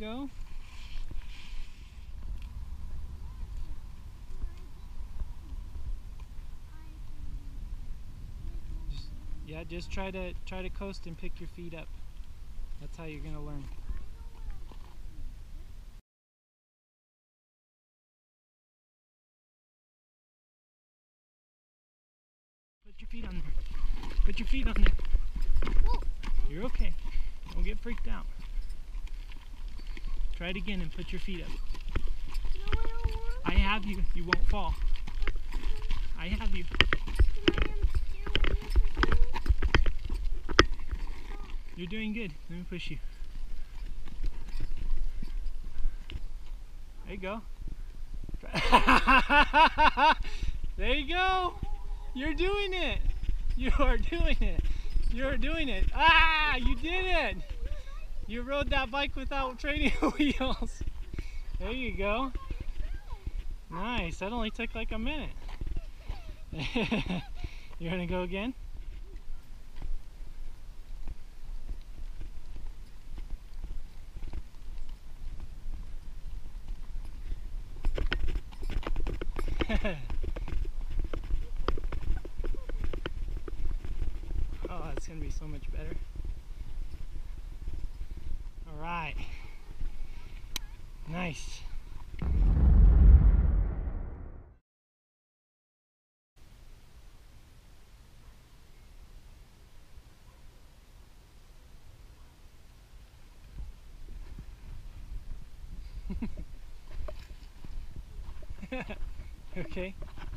go. Just try to coast and pick your feet up. That's how you're gonna learn. Put your feet on there. Put your feet on there. You're okay. Don't get freaked out. Try it again and put your feet up. I have you. You won't fall. I have you. You're doing good. Let me push you. There you go. There you go. You're doing it. You are doing it. You're doing it. Ah, you did it. You rode that bike without training wheels. There you go. Nice. That only took like a minute. You're gonna go again? Oh, it's gonna be so much better. All right. Nice. Okay.